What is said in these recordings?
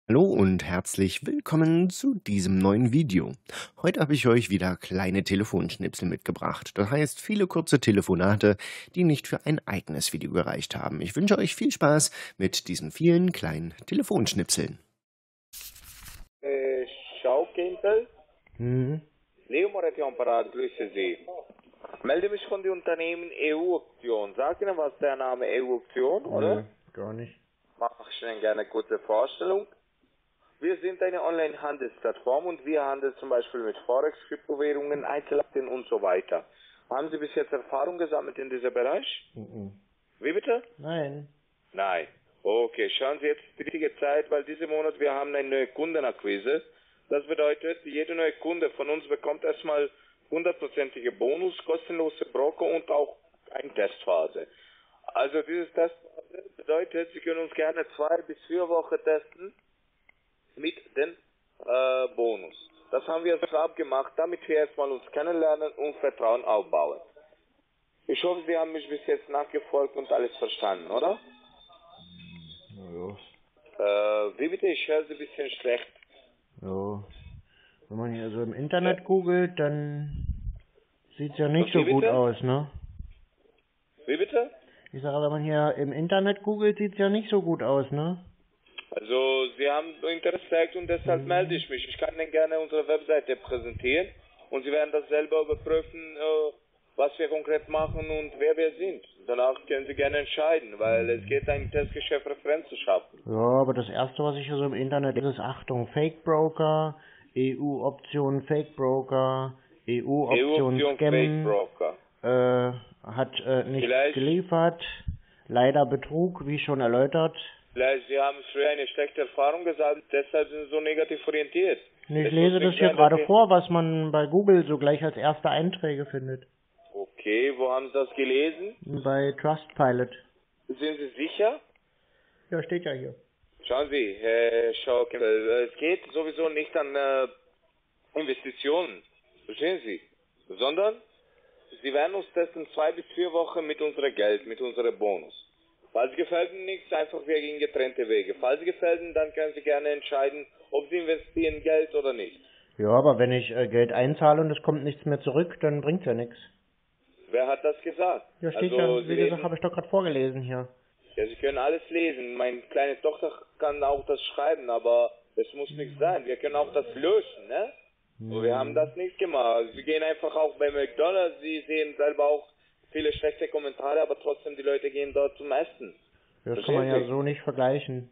Hallo und herzlich willkommen zu diesem neuen Video. Heute habe ich euch wieder kleine Telefonschnipsel mitgebracht. Das heißt, viele kurze Telefonate, die nicht für ein eigenes Video gereicht haben. Ich wünsche euch viel Spaß mit diesen vielen kleinen Telefonschnipseln. Schaukempel, Mhm. Leo Moretti am Apparat, grüße Sie. Melde mich von dem Unternehmen EU-Option. Sagt Ihnen was der Name EU-Option, oder? Gar nicht. Mache ich Ihnen gerne eine kurze Vorstellung. Wir sind eine Online-Handelsplattform und wir handeln zum Beispiel mit Forex, Kryptowährungen, Einzelaktien und so weiter. Haben Sie bis jetzt Erfahrung gesammelt in diesem Bereich? Mhm. Wie bitte? Nein. Nein. Okay, schauen Sie jetzt die richtige Zeit, weil diesen Monat wir haben eine neue Kundenakquise. Das bedeutet, jeder neue Kunde von uns bekommt erstmal 100%ige Bonus, kostenlose Broker und auch eine Testphase. Also dieses Testphase bedeutet, Sie können uns gerne 2 bis 4 Wochen testen mit dem Bonus. Das haben wir jetzt abgemacht, damit wir erstmal uns kennenlernen und Vertrauen aufbauen. Ich hoffe, Sie haben mich bis jetzt nachgefolgt und alles verstanden, oder? Ja. Wie bitte? Ich höre Sie ein bisschen schlecht. Ja. Wenn man hier so im Internet googelt, dann sieht es ja nicht so Wie gut bitte? aus, ne? Wie bitte? Ich sage, wenn man hier im Internet googelt, sieht es ja nicht so gut aus, ne? Also, Sie haben Interesse gezeigt und deshalb melde ich mich. Ich kann Ihnen gerne unsere Webseite präsentieren und Sie werden das selber überprüfen, was wir konkret machen und wer wir sind. Danach können Sie gerne entscheiden, weil es geht ein Testgeschäft Referenz zu schaffen. Ja, aber das erste, was ich hier so im Internet ist Achtung, Fake Broker, EU-Option Fake Broker, EU-Option EU-Option Fake Scam, Broker. hat nichts Vielleicht- geliefert, leider Betrug, wie schon erläutert. Vielleicht Sie haben früher eine schlechte Erfahrung gesagt, deshalb sind Sie so negativ orientiert. Ich Es lese muss das nicht hier sein, gerade dass Sie- vor, was man bei Google so gleich als erste Einträge findet. Okay, wo haben Sie das gelesen? Bei Trustpilot. Sind Sie sicher? Ja, steht ja hier. Schauen Sie, Herr Schaukel, es geht sowieso nicht an Investitionen, verstehen Sie, sondern Sie werden uns testen 2 bis 4 Wochen mit unserem Geld, mit unserem Bonus. Falls gefällt Ihnen nichts, einfach wir gehen getrennte Wege. Falls gefällt Ihnen, dann können Sie gerne entscheiden, ob Sie investieren Geld oder nicht. Ja, aber wenn ich Geld einzahle und es kommt nichts mehr zurück, dann bringt's ja nichts. Wer hat das gesagt? Ja, steht Also, ja, Sie wie gesagt, lesen, habe ich doch gerade vorgelesen hier. ja, Sie können alles lesen. Meine kleine Tochter kann auch das schreiben, aber es muss nicht sein. Wir können auch das löschen, ne? Und wir haben das nicht gemacht. Sie gehen einfach auch bei McDonald's, Sie sehen selber auch viele schlechte Kommentare, aber trotzdem die Leute gehen dort zum Essen. Das kann man ja Verstehen Sie? so nicht vergleichen.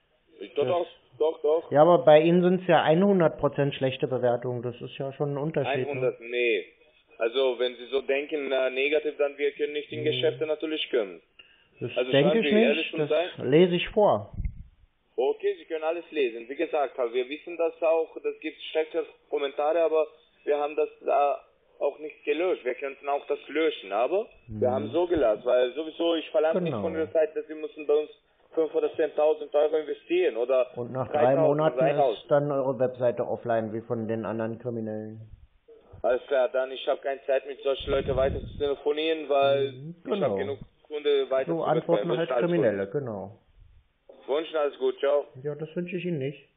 Doch. Ja, aber bei Ihnen sind es ja 100% schlechte Bewertungen. Das ist ja schon ein Unterschied. 100, nee. Also wenn Sie so denken, negativ, dann wir können nicht in Geschäfte natürlich kommen. Ne? Das Also denke schauen ich Sie, ehrlich nicht. und Das sein. lese ich vor. Okay, Sie können alles lesen. Wie gesagt, wir wissen das auch, das gibt schlechte Kommentare, aber wir haben das auch nicht gelöscht. Wir könnten auch das löschen, aber wir haben so gelassen, weil sowieso ich verlange nicht von der Zeit, dass Sie müssen bei uns 5.000 oder 10.000 Euro investieren oder Und nach 3 3.000 Monaten oder 1.000. ist dann eure Webseite offline, wie von den anderen Kriminellen. Alles klar, dann ich habe keine Zeit mit solchen Leuten weiter zu telefonieren, weil ich habe genug Kunden weiter So zu antworten betreuen. halt Kriminelle, genau. Wünschen alles gut, ciao. Ja, das wünsche ich Ihnen nicht.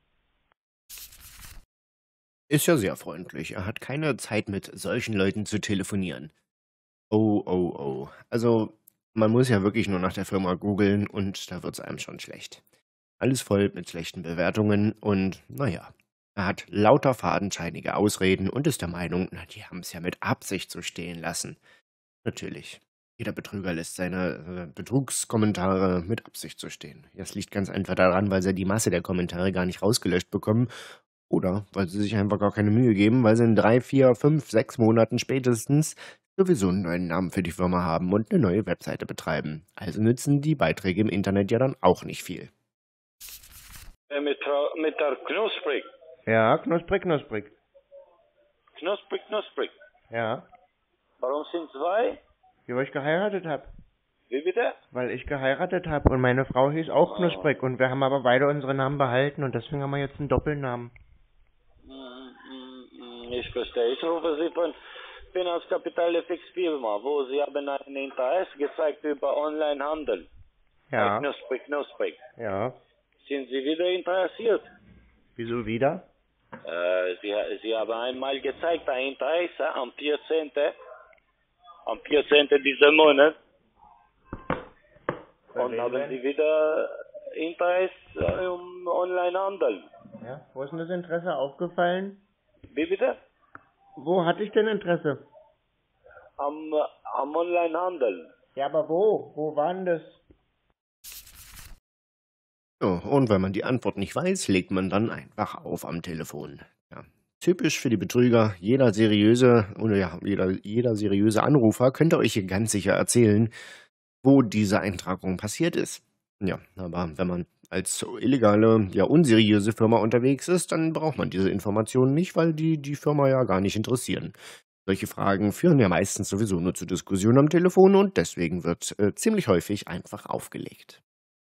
Ist ja sehr freundlich. Er hat keine Zeit, mit solchen Leuten zu telefonieren. Oh. Also, man muss ja wirklich nur nach der Firma googeln und da wird's einem schon schlecht. Alles voll mit schlechten Bewertungen und naja, er hat lauter fadenscheinige Ausreden und ist der Meinung, na, die haben es ja mit Absicht so stehen lassen. Natürlich. Jeder Betrüger lässt seine Betrugskommentare mit Absicht so stehen. Das liegt ganz einfach daran, weil sie die Masse der Kommentare gar nicht rausgelöscht bekommen oder weil sie sich einfach gar keine Mühe geben, weil sie in 3, 4, 5, 6 Monaten spätestens sowieso einen neuen Namen für die Firma haben und eine neue Webseite betreiben. Also nützen die Beiträge im Internet ja dann auch nicht viel. Mit der Knusprig. Ja, knusprig. Knusprig. Ja, Warum sind zwei? weil ich geheiratet habe. Wie bitte? Weil ich geheiratet habe und meine Frau hieß auch Knusprig und wir haben aber beide unsere Namen behalten und deswegen haben wir jetzt einen Doppelnamen. Ich verstehe. Ich rufe Sie von Finanzkapital FX Firma, wo Sie haben ein Interesse gezeigt über Onlinehandel. Ja, Knusprig. ja. Sind Sie wieder interessiert? Wieso wieder? Sie haben einmal gezeigt, ein Interesse am 14. dieser Monat. Und haben Sie wieder Interesse um Onlinehandel. Ja, wo ist denn das Interesse aufgefallen? Wie bitte? Wo hatte ich denn Interesse? Am Onlinehandel. Ja, aber wo? Wo war denn das? Ja, und wenn man die Antwort nicht weiß, legt man dann einfach auf am Telefon. Ja. Typisch für die Betrüger, jeder seriöse Anrufer könnte euch hier ganz sicher erzählen, wo diese Eintragung passiert ist. Ja, aber wenn man als illegale, ja unseriöse Firma unterwegs ist, dann braucht man diese Informationen nicht, weil die Firma ja gar nicht interessieren. Solche Fragen führen ja meistens sowieso nur zu Diskussionen am Telefon und deswegen wird ziemlich häufig einfach aufgelegt.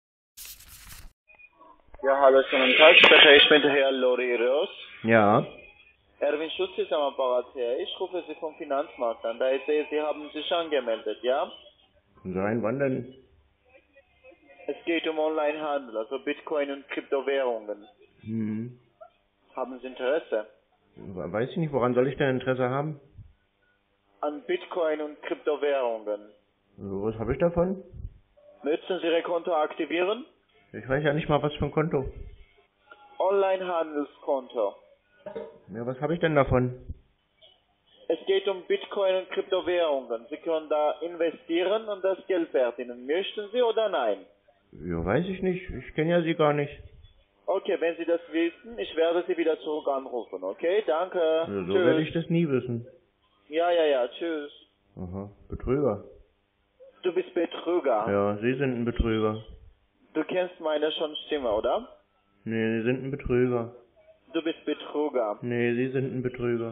Ja, hallo, schönen Tag. Spreche ich mit Herrn Loriros. Ja. Erwin Schutz ist am Apparat her. Ich rufe Sie vom Finanzmarkt an. Da ich sehe, Sie haben sich angemeldet, ja? Nein, wann denn? Es geht um Onlinehandel, also Bitcoin und Kryptowährungen. Haben Sie Interesse Weiß ich nicht, woran soll ich denn Interesse haben? an Bitcoin und Kryptowährungen? Was habe ich davon? Möchten Sie Ihr Konto aktivieren? Ich weiß ja nicht mal, was für ein Konto. Onlinehandelskonto. Ja, was habe ich denn davon? Es geht um Bitcoin und Kryptowährungen. Sie können da investieren und das Geld verdienen. Möchten Sie oder nein? Ja, weiß ich nicht. Ich kenne ja Sie gar nicht. Okay, wenn Sie das wissen, ich werde Sie wieder zurück anrufen, okay? Danke. Ja, so werde ich das nie wissen. Ja, tschüss. Aha, Betrüger. Du bist Betrüger. Ja, Sie sind ein Betrüger. Du kennst meine schon Stimme, oder? Nee, Sie sind ein Betrüger. Du bist Betrüger. Nee, Sie sind ein Betrüger.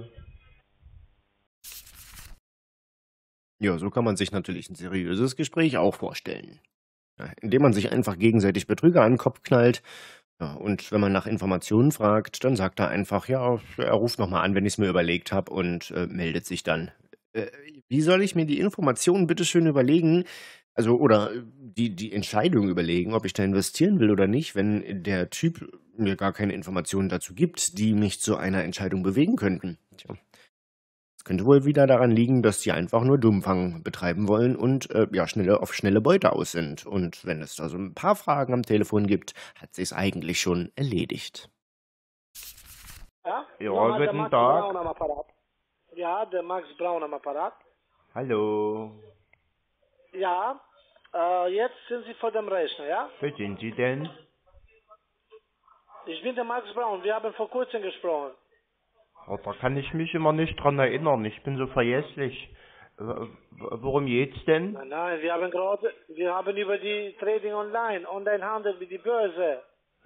Ja, so kann man sich natürlich ein seriöses Gespräch auch vorstellen. Ja, indem man sich einfach gegenseitig Betrüger an den Kopf knallt. Ja, und wenn man nach Informationen fragt, dann sagt er einfach, ja, er ruft nochmal an, wenn ich es mir überlegt habe und meldet sich dann. Wie soll ich mir die Informationen bitteschön überlegen? Also, oder die Entscheidung überlegen, ob ich da investieren will oder nicht, wenn der Typ mir gar keine Informationen dazu gibt, die mich zu einer Entscheidung bewegen könnten. Tja. Es könnte wohl wieder daran liegen, dass die einfach nur Dummfang betreiben wollen und auf schnelle Beute aus sind. Und wenn es da so ein paar Fragen am Telefon gibt, hat sich's eigentlich schon erledigt. Ja, Ja, nochmal der guten Max Tag. Braun am Apparat. Ja, der Max Braun am Apparat. Hallo, Ja, jetzt sind Sie vor dem Rechner, ja? wer sind Sie denn? Ich bin der Max Braun, wir haben vor kurzem gesprochen. Oh, da kann ich mich immer nicht dran erinnern, ich bin so vergesslich. Worum geht's denn? Nein, wir haben über die Trading Onlinehandel wie die Börse.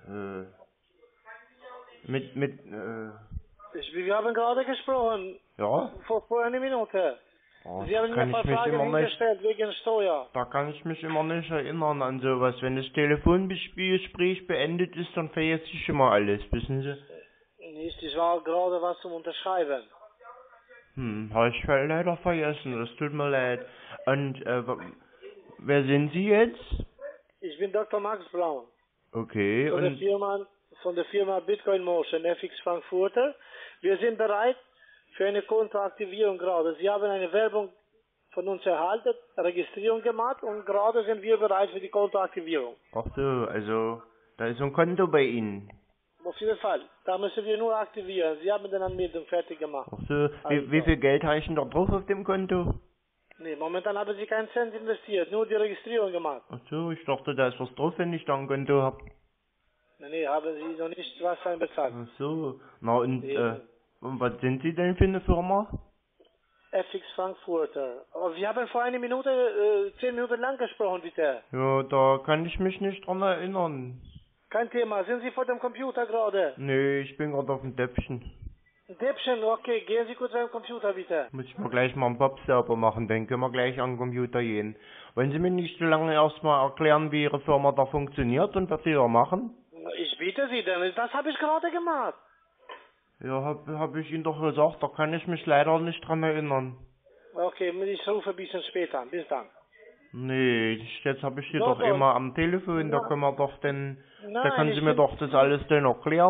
Wir haben gerade gesprochen, Ja? vor einer Minute. Oh, Sie haben mir ein paar Fragen gestellt wegen Steuer. Da kann ich mich immer nicht erinnern an sowas. Wenn das Telefongespräch beendet ist, dann vergesse ich immer alles, wissen Sie? Nicht, ich war gerade was zum Unterschreiben. Habe ich leider vergessen, das tut mir leid. Und, wer sind Sie jetzt? Ich bin Dr. Max Braun. Okay, Von der Firma Bitcoin Motion FX Frankfurter. Wir sind bereit für eine Kontoaktivierung gerade. Sie haben eine Werbung von uns erhalten, Registrierung gemacht und gerade sind wir bereit für die Kontoaktivierung. Ach so, also, da ist ein Konto bei Ihnen. Auf jeden Fall. Da müssen wir nur aktivieren. Sie haben den Anmeldung fertig gemacht. Ach so, wie viel Geld habe ich denn da drauf auf dem Konto? Nee, momentan haben Sie keinen Cent investiert, nur die Registrierung gemacht. Ach so, ich dachte, da ist was drauf, wenn ich da ein Konto habe. Nee, haben Sie noch nicht was einbezahlt. Ach so, na und, Nee. und was sind Sie denn für eine Firma? FX Frankfurter. Aber wir haben vor einer Minute, 10 Minuten lang gesprochen, bitte. Ja, da kann ich mich nicht dran erinnern. Kein Thema. Sind Sie vor dem Computer gerade? Nee, ich bin gerade auf dem Töpfchen. Däppchen, okay. Gehen Sie kurz an den Computer, bitte. Muss ich mir gleich mal einen Pop sauber machen, dann können wir gleich an den Computer gehen. Wollen Sie mir nicht so lange erstmal erklären, wie Ihre Firma da funktioniert und was Sie da machen? Ich bitte Sie denn. Das habe ich gerade gemacht. Ja, hab ich Ihnen doch gesagt, da kann ich mich leider nicht dran erinnern. Okay, ich rufe ein bisschen später an. Bis dann. Nee, jetzt habe ich Sie Doch, doch doch. immer am Telefon, da können wir doch da Nein, können Sie ich mir bin- doch das alles dann erklären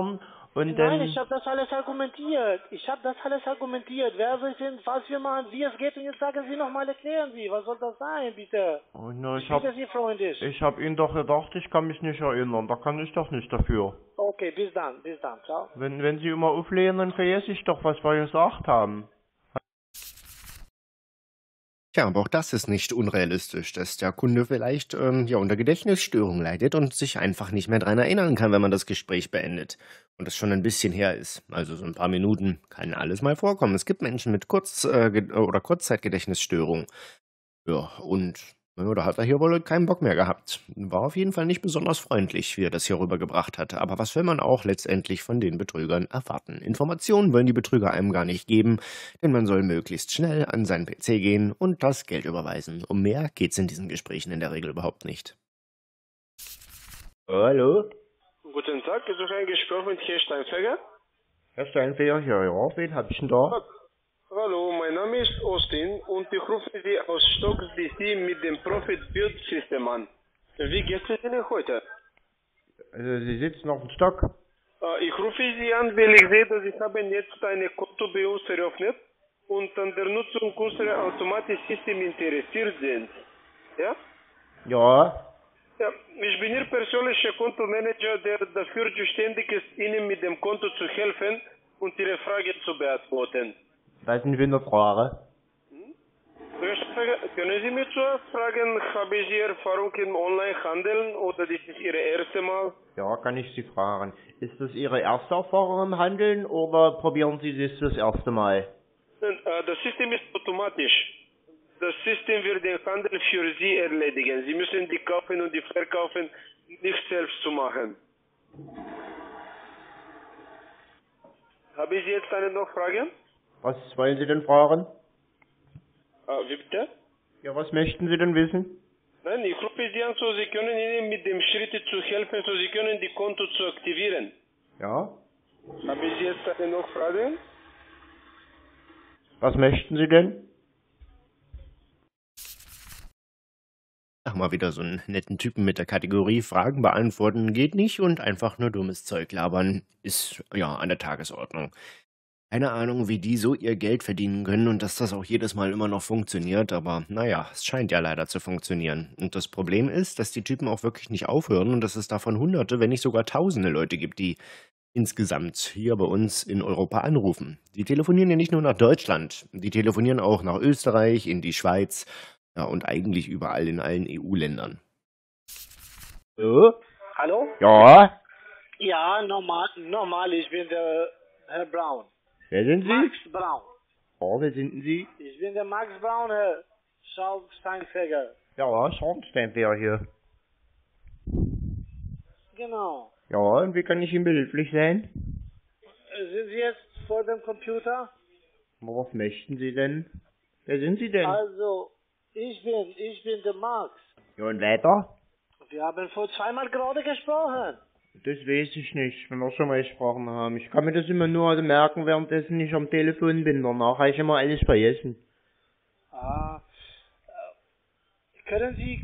Und Nein, dann... ich habe das alles argumentiert. Wer wir sind, was wir machen, wie es geht. Und jetzt sagen Sie nochmal, erklären Sie. Was soll das sein, bitte? Oh, na, Ich bitte Sie freundlich. ich hab Ihnen doch gedacht, ich kann mich nicht erinnern. Da kann ich doch nicht dafür. Okay, bis dann. Ciao. Wenn Sie immer auflehnen, dann vergesse ich doch, was wir gesagt haben. Tja, aber auch das ist nicht unrealistisch, dass der Kunde vielleicht unter Gedächtnisstörung leidet und sich einfach nicht mehr dran erinnern kann, wenn man das Gespräch beendet. Und das schon ein bisschen her ist. Also so ein paar Minuten kann alles mal vorkommen. Es gibt Menschen mit oder Kurzzeitgedächtnisstörung. Ja, und da hat er hier wohl keinen Bock mehr gehabt. War auf jeden Fall nicht besonders freundlich, wie er das hier rübergebracht hatte. Aber was will man auch letztendlich von den Betrügern erwarten? Informationen wollen die Betrüger einem gar nicht geben, denn man soll möglichst schnell an seinen PC gehen und das Geld überweisen. Um mehr geht's in diesen Gesprächen in der Regel überhaupt nicht. Hallo? Guten Tag, ist doch ein Gespräch mit Herrn Steinfeger? Herr Steinfeger, ja, wen hab ich denn da? Hallo, mein Name ist Austin und ich rufe Sie aus Stock DC mit dem Profit Build System an. Wie geht es Ihnen heute? Also, Sie sitzen auf dem Stock. Ich rufe Sie an, weil ich sehe, dass Sie haben jetzt ein Konto bei uns eröffnet und an der Nutzung unserer Automatik-System interessiert sind. Ja? Ja. Ja, ich bin Ihr persönlicher Kontomanager, der dafür zuständig ist, Ihnen mit dem Konto zu helfen und Ihre Frage zu beantworten. Was sind für eine Frage? Können Sie mir zuerst fragen, haben Sie Erfahrung im Onlinehandeln oder das ist Ihre erste Mal? Ja, kann ich Sie fragen. Ist das Ihre erste Erfahrung im Handeln oder probieren Sie das erste Mal? Das System ist automatisch. Das System wird den Handel für Sie erledigen. Sie müssen die kaufen und die verkaufen nicht selbst zu machen. Haben Sie jetzt eine noch Frage? Was wollen Sie denn fragen? Wie bitte? Ja, was möchten Sie denn wissen? Nein, ich rufe Sie an, so Sie können Ihnen mit dem Schritt zu helfen, so Sie können die Konto zu aktivieren. Ja? Haben Sie jetzt eine noch Frage? Was möchten Sie denn? Ach, mal wieder so einen netten Typen mit der Kategorie Fragen beantworten geht nicht und einfach nur dummes Zeug labern ist ja an der Tagesordnung. Keine Ahnung, wie die so ihr Geld verdienen können und dass das auch jedes Mal immer noch funktioniert, aber naja, es scheint ja leider zu funktionieren. Und das Problem ist, dass die Typen auch wirklich nicht aufhören und dass es davon Hunderte, wenn nicht sogar Tausende Leute gibt, die insgesamt hier bei uns in Europa anrufen. Die telefonieren ja nicht nur nach Deutschland, die telefonieren auch nach Österreich, in die Schweiz, ja, und eigentlich überall in allen EU-Ländern. Hallo? Ja? Ja, normal, ich bin der Herr Braun. Wer sind Sie? Max Braun. Oh, wer sind Sie? Ich bin der Max Braun, Herr Steinfeger. Ja, Schornsteinfeger hier. Genau. Ja, und wie kann ich Ihnen behilflich sein? Sind Sie jetzt vor dem Computer? Was möchten Sie denn? Wer sind Sie denn? Also, ich bin der Max. Ja, und weiter? Wir haben vor zweimal gerade gesprochen. Das weiß ich nicht, wenn wir schon mal gesprochen haben. Ich kann mir das immer nur merken, währenddessen ich am Telefon bin. Danach habe ich immer alles vergessen. Können Sie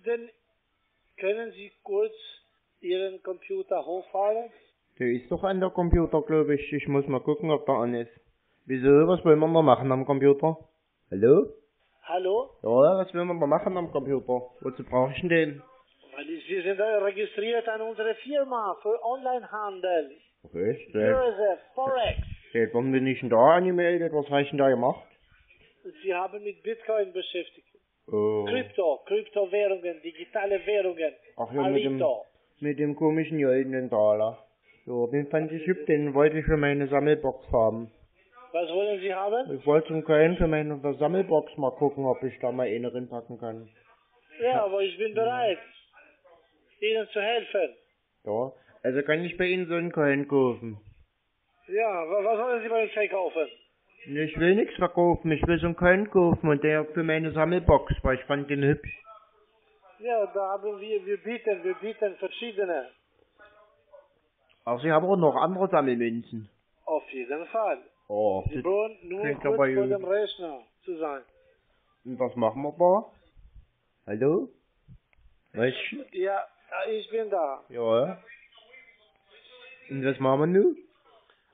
kurz Ihren Computer hochfahren? Der ist doch an der Computer, glaube ich. Ich muss mal gucken, ob der an ist. Wieso? Was wollen wir noch machen am Computer? Hallo? Hallo? Ja, was wollen wir noch machen am Computer? Wozu brauche ich denn den? Weil wir sind registriert an unsere Firma für Onlinehandel. Okay, Börse, Forex. seit wann bin ich denn da angemeldet? Was habe ich denn da gemacht? Sie haben mit Bitcoin beschäftigt. Oh. Kryptowährungen, digitale Währungen. Ach ja, Alito. mit dem komischen goldenen Taler. So, den fand ich hübsch, den wollte ich für meine Sammelbox haben. Was wollen Sie haben? Ich wollte zum Köln für meine Sammelbox mal gucken, ob ich da mal eine reinpacken kann. Ja, aber ich bin bereit, Ihnen zu helfen. Ja, also kann ich bei Ihnen so einen Köln kaufen. Ja, was wollen Sie bei uns verkaufen? Ich will nichts verkaufen, ich will so einen Köln kaufen und der für meine Sammelbox, weil ich fand den hübsch. Ja, da haben wir bieten verschiedene. Ach, Sie haben auch noch andere Sammelmünzen. Auf jeden Fall. Oh, Sie brauchen nur klingt kurz aber vor gut. dem Rechner zu sein. Und was machen wir da? Hallo? Was? Ja, ich bin da. Ja. Und was machen wir nun?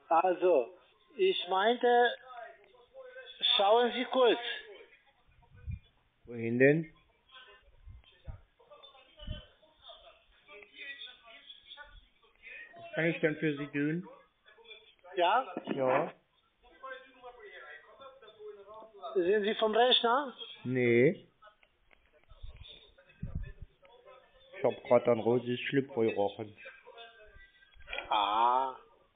Also, ich meinte, schauen Sie kurz. Wohin denn? Was kann ich denn für Sie tun? Ja? Ja. Sind Sie vom Rechner? Nee. Ich hab grad an Rosis Schlüpfer gerochen. Ah.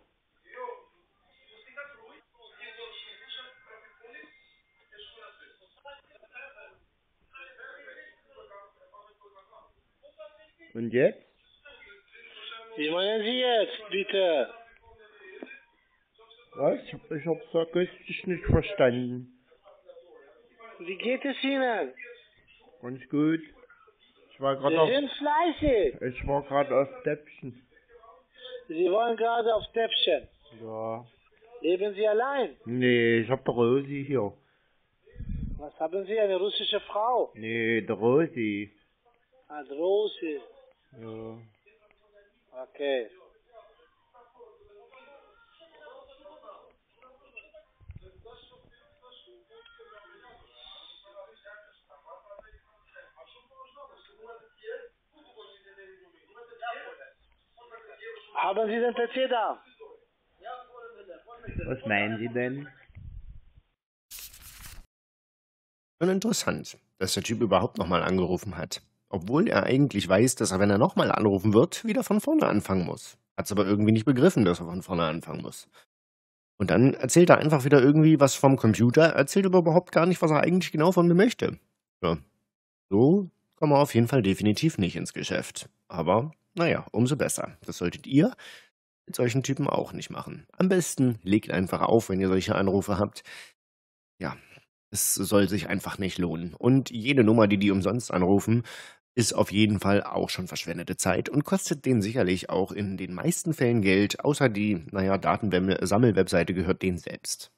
Und jetzt? Wie meinen Sie jetzt, bitte? Was? Ich hab's akustisch nicht verstanden. Wie geht es Ihnen? Ganz gut. Ich war Sie gerade sind fleißig. auf Täppchen. Sie wollen gerade auf Täppchen. Ja. Leben Sie allein? Nee, ich hab der Rosi hier. Was haben Sie, eine russische Frau? Nee, der Rosi. Ah, Rosi. Ja. Okay. Haben Sie den PC da? Was meinen Sie denn? Schon interessant, dass der Typ überhaupt nochmal angerufen hat. Obwohl er eigentlich weiß, dass er, wenn er nochmal anrufen wird, wieder von vorne anfangen muss. Hat's aber irgendwie nicht begriffen, dass er von vorne anfangen muss. Und dann erzählt er einfach wieder irgendwie was vom Computer, erzählt aber überhaupt gar nicht, was er eigentlich genau von mir möchte. Ja, so kommen wir auf jeden Fall definitiv nicht ins Geschäft. Aber naja, umso besser. Das solltet ihr mit solchen Typen auch nicht machen. Am besten legt einfach auf, wenn ihr solche Anrufe habt. Ja, es soll sich einfach nicht lohnen. Und jede Nummer, die umsonst anrufen, ist auf jeden Fall auch schon verschwendete Zeit und kostet denen sicherlich auch in den meisten Fällen Geld, außer die, naja, Datensammelwebseite gehört denen selbst.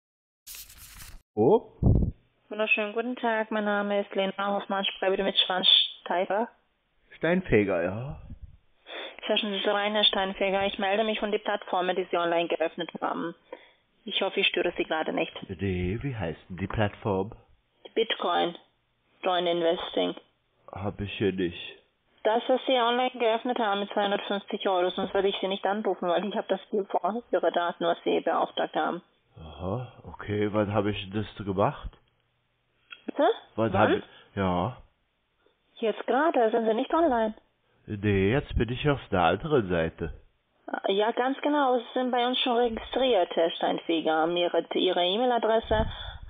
Oh? Wunderschönen guten Tag, mein Name ist Lena Hoffmann, ich spreche bitte mit Schwansteifer. Steinfeger, ja. Zwischen Sie rein, Herr Steinfeger, ich melde mich von den Plattformen, die Sie online geöffnet haben. Ich hoffe, ich störe Sie gerade nicht. Nee, wie heißt denn die Plattform? Bitcoin, Join Investing. Hab ich hier nicht. Das, was Sie online geöffnet haben mit 250 €, sonst würde ich Sie nicht anrufen, weil ich habe das hier vor, Ihre Daten, was Sie beauftragt haben. Aha, okay, wann habe ich das gemacht? Bitte? Wann? Ja. Jetzt gerade, sind Sie nicht online? Nee, jetzt bin ich auf der anderen Seite. Ja, ganz genau. Sie sind bei uns schon registriert, Herr Steinfeger. Ihre E-Mail-Adresse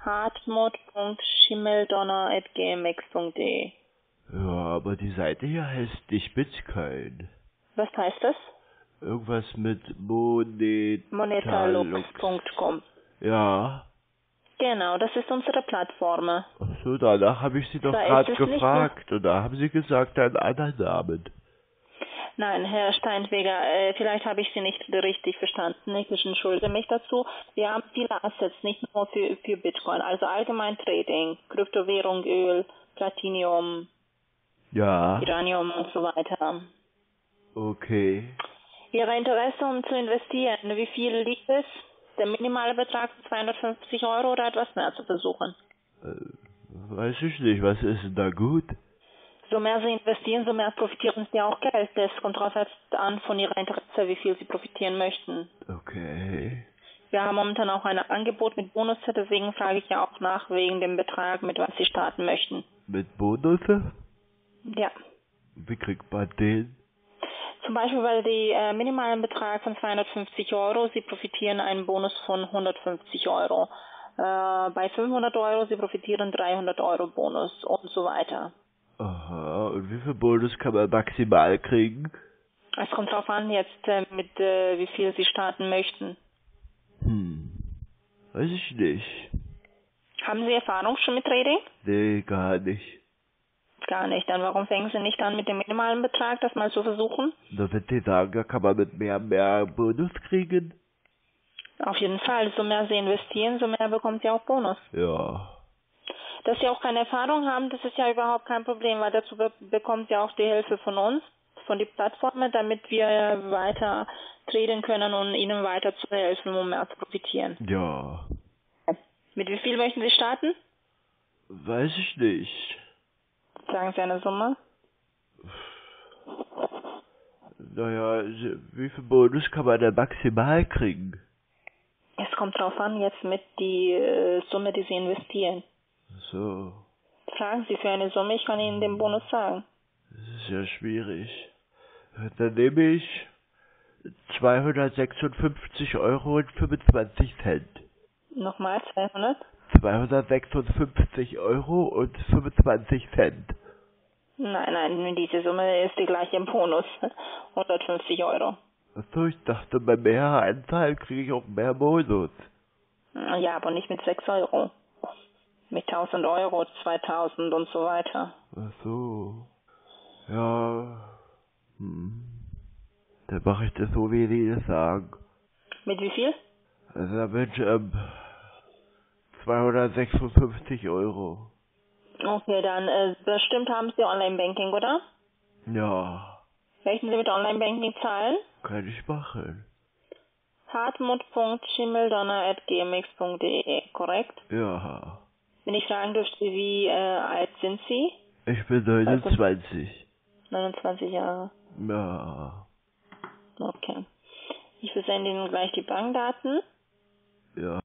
hartmut.schimmeldonner@gmx.de. Ja, aber die Seite hier heißt nicht Bitcoin. Was heißt das? Irgendwas mit Monetalux. Monetalux.com. Ja. Genau, das ist unsere Plattform. Ach so, danach habe ich Sie doch gerade gefragt und da haben Sie gesagt, einen anderen Namen. Nein, Herr Steinfeger, vielleicht habe ich Sie nicht richtig verstanden. Ich entschuldige mich dazu. Wir haben viele Assets, nicht nur für Bitcoin, also allgemein Trading, Kryptowährung, Öl, Platinium, Ja. Uranium und so weiter. Okay. Ihr Interesse, um zu investieren, wie viel liegt es? Der minimale Betrag 250 € oder etwas mehr zu versuchen? Weiß ich nicht, was ist denn da gut? So mehr Sie investieren, so mehr profitieren Sie auch Geld. Das kommt darauf an von Ihrer Interesse, wie viel Sie profitieren möchten. Okay. Wir haben momentan auch ein Angebot mit Bonus, deswegen frage ich ja auch nach wegen dem Betrag, mit was Sie starten möchten. Mit Bonusse? Ja. Wie kriegt man den? Zum Beispiel bei dem minimalen Betrag von 250 €, Sie profitieren einen Bonus von 150 €. Bei 500 €, Sie profitieren 300 € Bonus und so weiter. Aha, und wie viel Bonus kann man maximal kriegen? Es kommt darauf an jetzt, mit wie viel Sie starten möchten. Weiß ich nicht. Haben Sie Erfahrung schon mit Trading? Nee, gar nicht. Gar nicht. Dann warum fangen Sie nicht an mit dem minimalen Betrag, das mal zu versuchen? Na, wenn die sagen, da kann man mit mehr Bonus kriegen? Auf jeden Fall. So mehr Sie investieren, so mehr bekommen Sie auch Bonus. Ja. Dass Sie auch keine Erfahrung haben, das ist ja überhaupt kein Problem, weil dazu bekommen Sie auch die Hilfe von uns, von den Plattformen, damit wir weiter treten können und Ihnen weiter zu helfen, um mehr zu profitieren. Ja. Mit wie viel möchten Sie starten? Weiß ich nicht. Sagen Sie eine Summe. Naja, wie viel Bonus kann man denn maximal kriegen? Es kommt drauf an, jetzt mit die Summe, die Sie investieren. So, Fragen Sie für eine Summe, ich kann Ihnen den Bonus sagen. das ist ja schwierig. Dann nehme ich 256,25 Euro. Nochmal 200? 256,25 Euro. Nein, diese Summe ist die gleiche im Bonus. 150 Euro. Achso, ich dachte, bei mehr Anzahl kriege ich auch mehr Bonus. Ja, aber nicht mit 6 Euro. Mit 1000 Euro, 2000 und so weiter. Ach so. Ja. Dann mache ich das so, wie Sie das sagen. Mit wie viel? Also damit 256 Euro. Okay, dann bestimmt haben Sie Online-Banking, oder? Ja, Möchten Sie mit Online-Banking zahlen? kann ich machen. hartmut.schimmeldonner@gmx.de, korrekt? Ja. Wenn ich fragen dürfte, wie alt sind Sie? Ich bin 29. 29 Jahre. Ja. Okay. Ich versende Ihnen gleich die Bankdaten. Ja.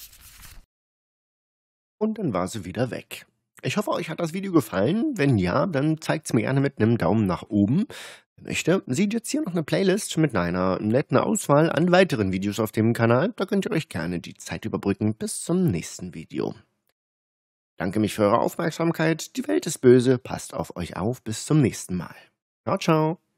Und dann war sie wieder weg. Ich hoffe, euch hat das Video gefallen. Wenn ja, dann zeigt es mir gerne mit einem Daumen nach oben. Wer möchte, sieht jetzt hier noch eine Playlist mit einer netten Auswahl an weiteren Videos auf dem Kanal. Da könnt ihr euch gerne die Zeit überbrücken bis zum nächsten Video. Danke mich für eure Aufmerksamkeit. Die Welt ist böse. Passt auf euch auf. Bis zum nächsten Mal. Ciao, ciao.